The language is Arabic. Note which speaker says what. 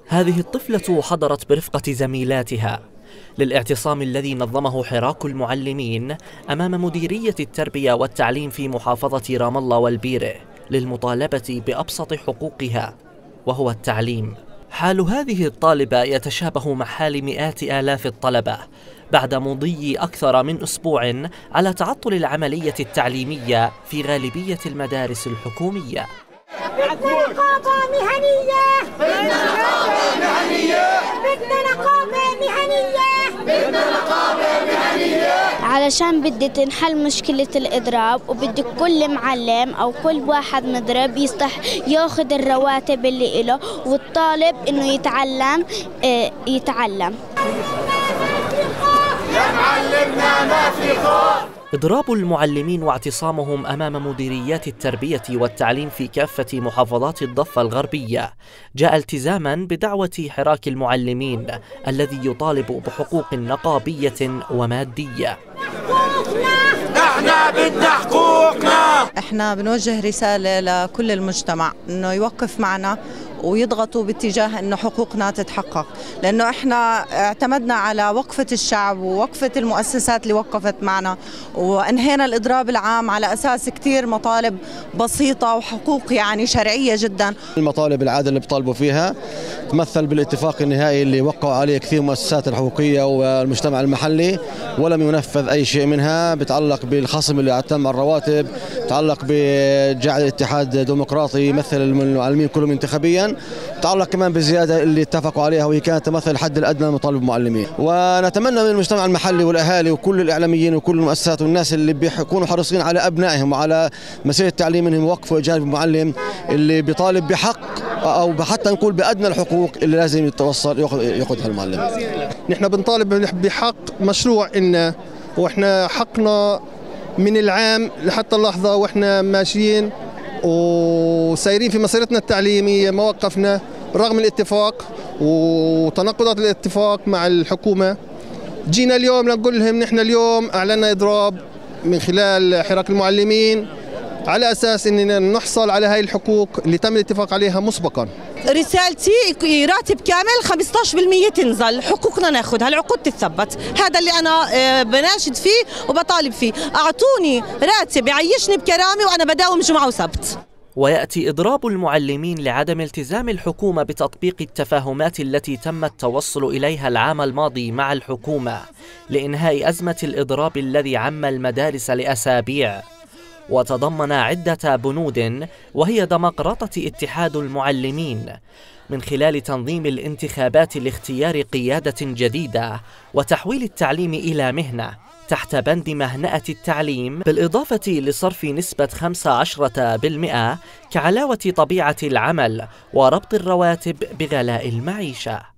Speaker 1: هذه الطفلة حضرت برفقة زميلاتها للاعتصام الذي نظمه حراك المعلمين أمام مديرية التربية والتعليم في محافظة رام الله والبيرة للمطالبة بأبسط حقوقها وهو التعليم. حال هذه الطالبة يتشابه مع حال مئات آلاف الطلبة بعد مضي أكثر من أسبوع على تعطل العملية التعليمية في غالبية المدارس الحكومية.
Speaker 2: بدنا نقابة مهنية، بدنا نقابة مهنية، بدنا نقابة مهنية، بدنا نقابة مهنية،
Speaker 3: علشان بدي تنحل مشكلة الإضراب، وبدي كل معلم أو كل واحد مضرب ياخذ الرواتب اللي إله، والطالب إنه يتعلم.
Speaker 2: يا معلمنا ما في خوف.
Speaker 1: إضراب المعلمين واعتصامهم أمام مديريات التربية والتعليم في كافة محافظات الضفة الغربية جاء التزاما بدعوة حراك المعلمين الذي يطالب بحقوق نقابية ومادية.
Speaker 2: احنا بدنا حقوقنا.
Speaker 4: احنا بنوجه رسالة لكل المجتمع انه يوقف معنا ويضغطوا باتجاه انه حقوقنا تتحقق، لانه احنا اعتمدنا على وقفة الشعب ووقفة المؤسسات اللي وقفت معنا، وانهينا الاضراب العام على اساس كثير مطالب بسيطة وحقوق يعني شرعية جدا.
Speaker 5: المطالب العادلة اللي بيطالبوا فيها تمثل بالاتفاق النهائي اللي وقعوا عليه كثير مؤسسات الحقوقية والمجتمع المحلي، ولم ينفذ اي شيء منها. بتعلق بالخصم اللي اعتم على الرواتب، بتعلق بجعل الاتحاد ديمقراطي يمثل المعلمين كلهم انتخابيا، تعلق كمان بالزياده اللي اتفقوا عليها وهي كانت تمثل الحد الادنى لمطالب المعلمين. ونتمنى من المجتمع المحلي والاهالي وكل الاعلاميين وكل المؤسسات والناس اللي بيكونوا حريصين على ابنائهم وعلى مسيره التعليم انهم يوقفوا جانب المعلم اللي بيطالب بحق او حتى نقول بادنى الحقوق اللي لازم يتوصل ياخذها المعلم.
Speaker 6: نحن بنطالب بحق مشروع إن واحنا حقنا من العام لحتى اللحظه واحنا ماشيين وسايرين في مسيرتنا التعليميه ما وقفنا رغم الاتفاق وتناقضات الاتفاق مع الحكومه. جينا اليوم لنقول لهم نحن اليوم اعلنا اضراب من خلال حراك المعلمين على اساس اننا نحصل على هاي الحقوق اللي تم الاتفاق عليها مسبقا.
Speaker 4: رسالتي راتب كامل 15% تنزل، حقوقنا ناخذها، العقود تثبت، هذا اللي انا بناشد فيه وبطالب فيه، اعطوني راتب يعيشني بكرامه وانا بداوم جمعه وسبت.
Speaker 1: ويأتي إضراب المعلمين لعدم التزام الحكومة بتطبيق التفاهمات التي تم التوصل إليها العام الماضي مع الحكومة لإنهاء أزمة الإضراب الذي عم المدارس لأسابيع، وتضمن عدة بنود وهي ديمقراطة اتحاد المعلمين من خلال تنظيم الانتخابات لاختيار قيادة جديدة وتحويل التعليم إلى مهنة تحت بند مهنأة التعليم، بالإضافة لصرف نسبة 15% كعلاوة طبيعة العمل وربط الرواتب بغلاء المعيشة.